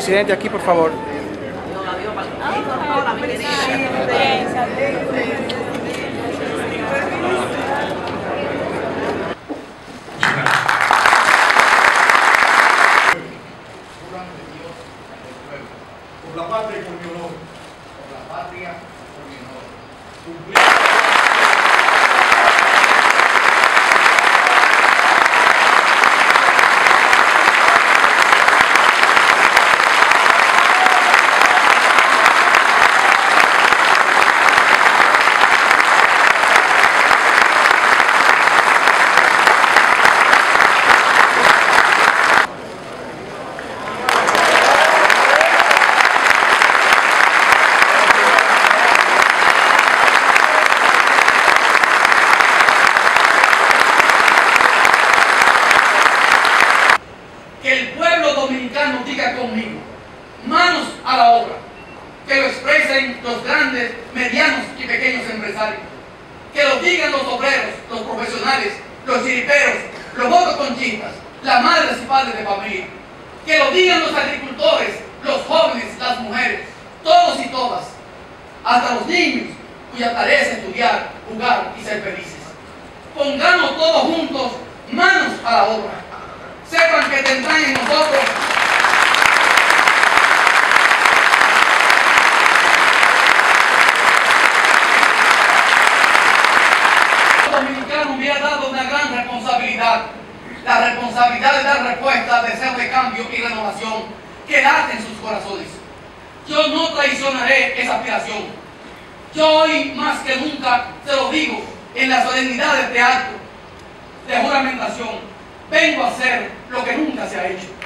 presidente aquí, por favor. Por la patria y por mi honor. Por la patria y por mi honor. Cumplir. Que el pueblo dominicano diga conmigo, manos a la obra, que lo expresen los grandes, medianos y pequeños empresarios, que lo digan los obreros, los profesionales, los chiriperos, los motoconchistas, las madres y padres de familia, que lo digan los agricultores, los jóvenes, las mujeres, todos y todas, hasta los niños cuya tarea es estudiar, jugar y ser felices. Pongamos todos juntos manos a la obra. Sepan que tendrán en nosotros el dominicano me ha dado una gran responsabilidad, la responsabilidad de dar respuesta a deseos de cambio y renovación que late en sus corazones. Yo no traicionaré esa aspiración. Yo hoy más que nunca se lo digo en la solemnidad de este acto de juramentación. Vengo a hacer lo que nunca se ha hecho.